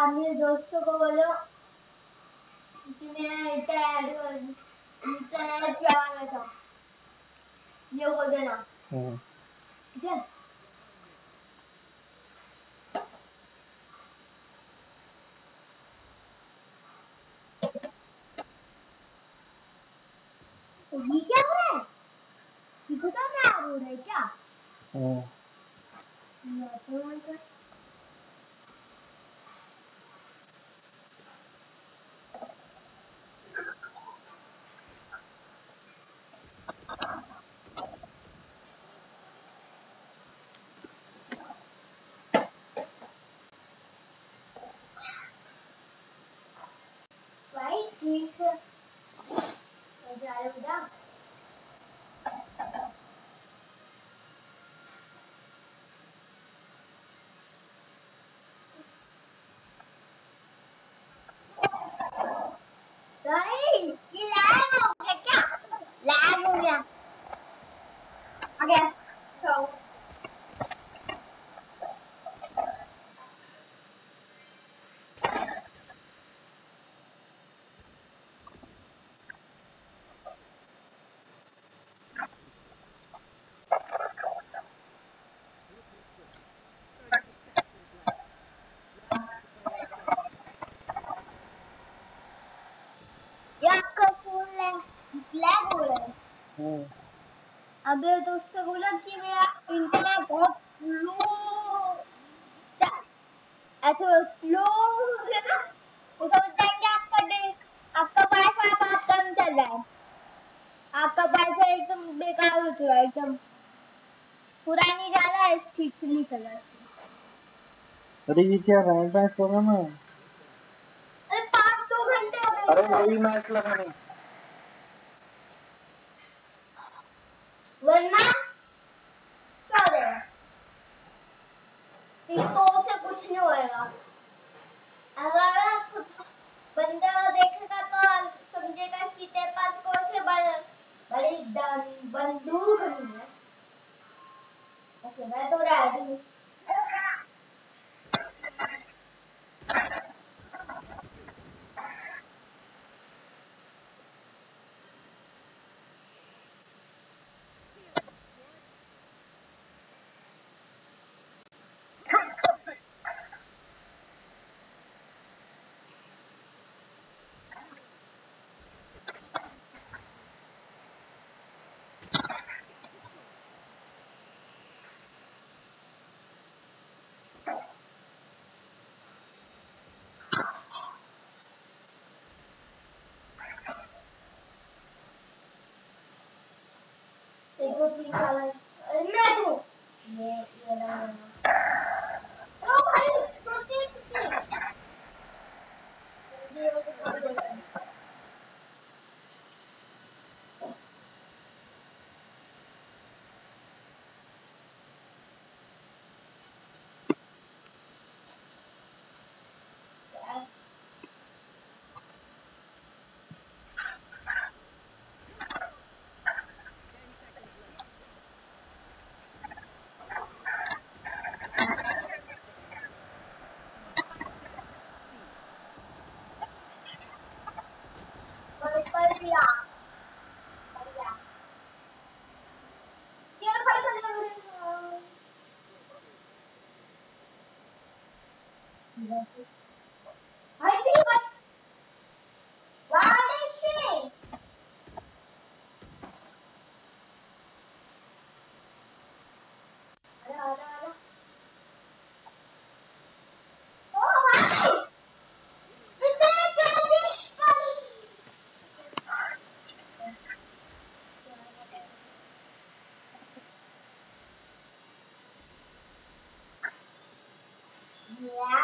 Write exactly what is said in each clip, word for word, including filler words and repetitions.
अपने दोस्तों को बोलो कि मैं इंटरनेट इंटरनेट चला रहा था, ये बोल देना। ठीक है? तो ये क्या हो रहा है? ये पता क्या हो रहा है क्या? हाँ। ये तो मतलब भाई ठीक है, जा रहे हो ना? नहीं, ये लैग हो गया क्या? लैग हो गया। आ गया। तो ये आपका फोन लैग हो रहा है। हाँ। अबे तो उससे बोला कि मेरा इंटरनेट बहुत स्लो, ऐसे स्लो है ना, वो समझ जाएंगे आपका डे, आपका वाईफाई बहुत कम चल रहा है, आपका वाईफाई एकदम बेकार हो चुका है, एकदम पूरा नहीं जा रहा है, ठीक से नहीं चल रहा है। अरे ये क्या रैंक मैच लगा ना? अरे पाँच सौ घंटे हो गए। अरे वही मैच लगा नहीं, वरना क्या देगा? इसको से कुछ नहीं होएगा। अगर कुछ बंदा देखेगा तो समझेगा कि तेरे पास कौन से बड़, बड़ी बंदूक नहीं है। ओके, मैं तो रेडी हूँ। एक दो तीन साल मैं तो ये ये ना ओ भाई छोटी छोटी ये तो कर दो। पर पर दिया पर दिया ये भाई चल रहा है भाई भी बस वाले से अरे अरे अरे ओ भाई इतने जल्दी या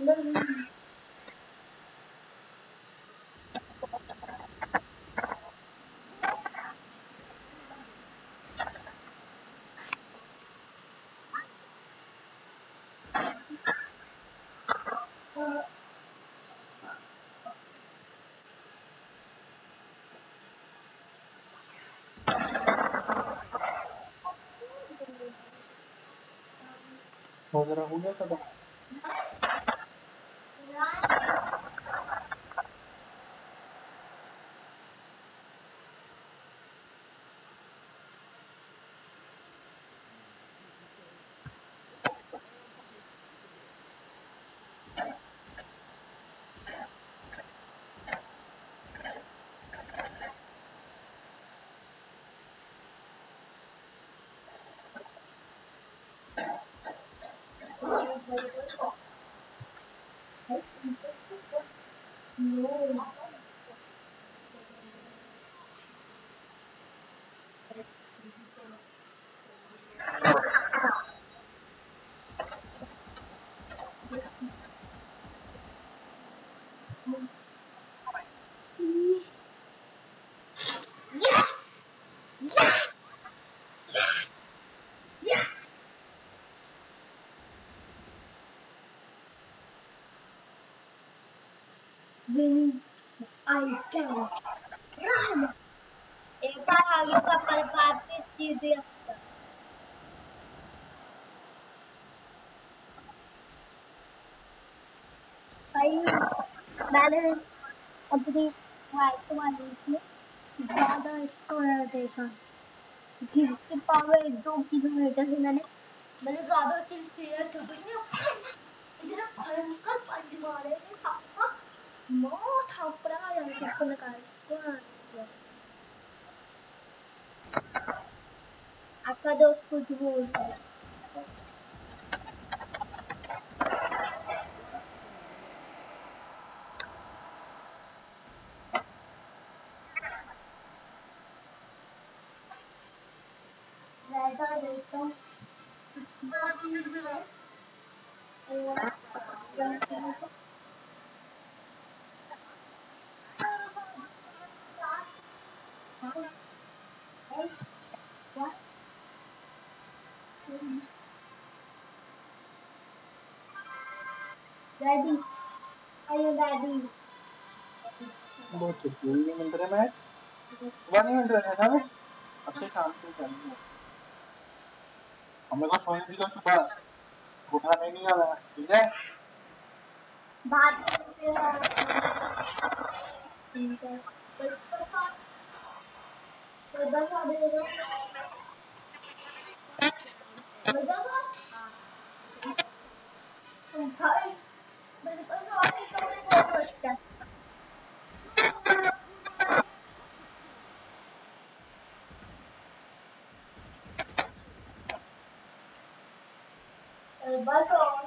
वगैरह हो गया खत्म। When I can run. एक बार आगे का पर वापस सीधे आता भाई मैंने अपनी वाइफ वाली में ज्यादा स्कोर देखा कि इसकी पावर दो किलोमीटर से मैंने मैंने ज्यादा किल किया था भैया इतना भयंकर पंच मारे थे सबका मौ थपड़ा यार सबको निकाल इसको आपका दोस्त कुछ बोल रहा है वैसा देखता हूँ दो चीज है और Daddy, are you daddy? बहुत छुट्टी नहीं मिल रहे मैच सुबह नहीं मिल रहे थे ना अब से शाम को करेंगे हमें को सोने दी तो सुबह उठाने नहीं आ रहा ठीक है बात ठीक है तो बस आ देगा भाई मेरे पास और नहीं तो मैं बहुत बचता बस और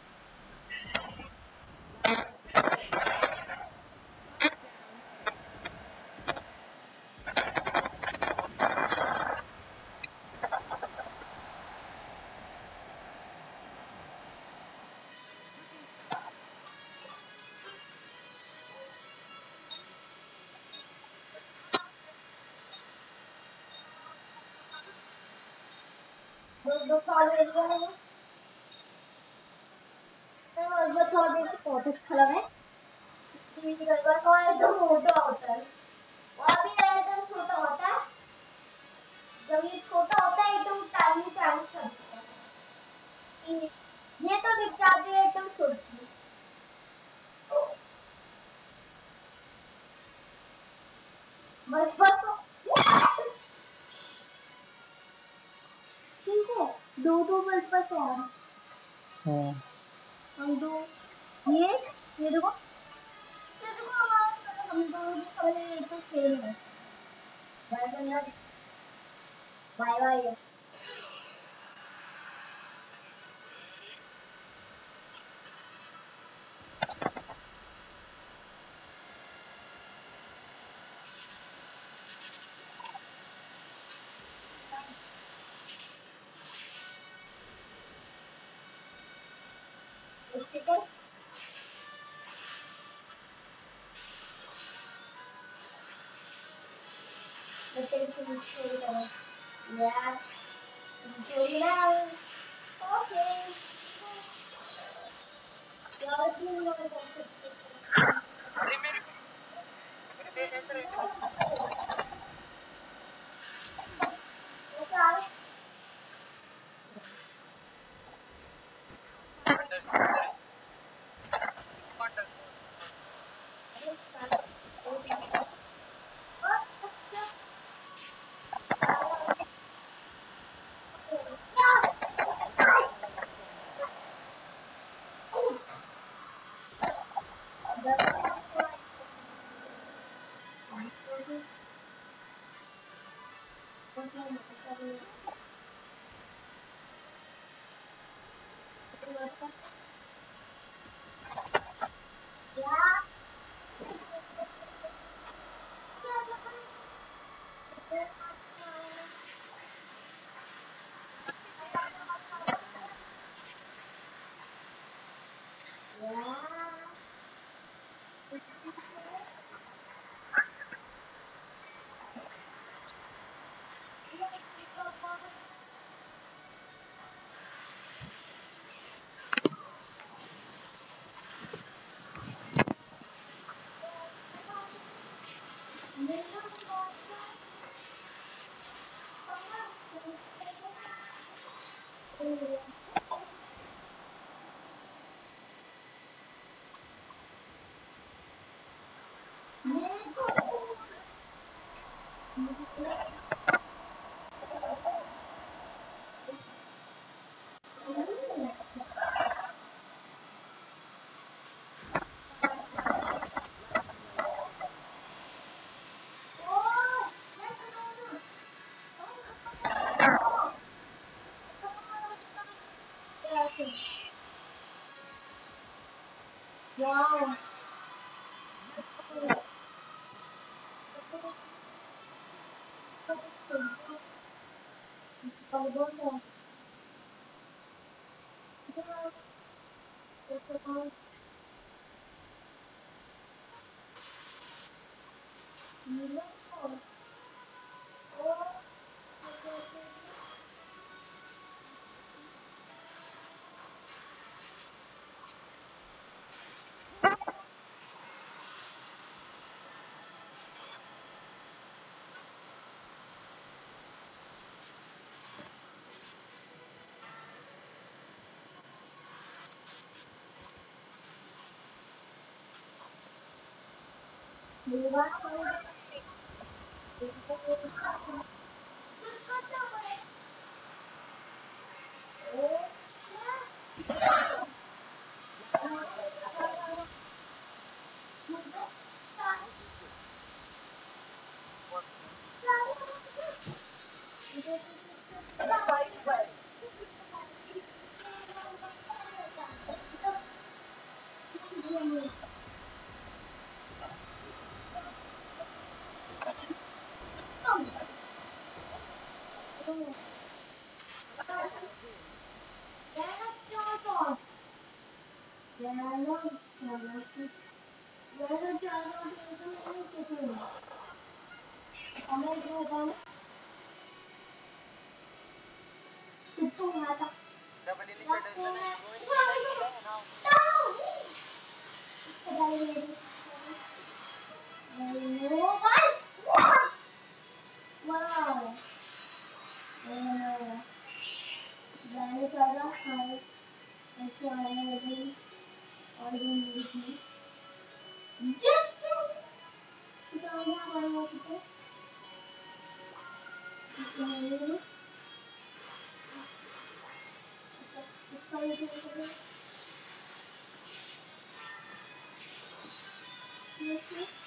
दो दो साल एरिया में तो बस और देखो बहुत अच्छा लगा है ठीक है बस और एकदम मोटा होता है और भी एकदम छोटा होता है जब ये छोटा होता है एकदम टाइनी टाइनी सा दिखता है ये तो दिख जाती है एकदम छोटी बस बस ठीक है दो दो बस बस और हाँ हम दो ये ये देखो ये देखो हमारा हम दोनों की कलर एक तो सेम है बाय बाय बाय बाय ठीक है Yeah. Chori na. Okay. Yaar, three minutes. Okay. Wow. Wow. Uh, Dinosaur has actually origin with me. Just Italia Marmotito. Spider.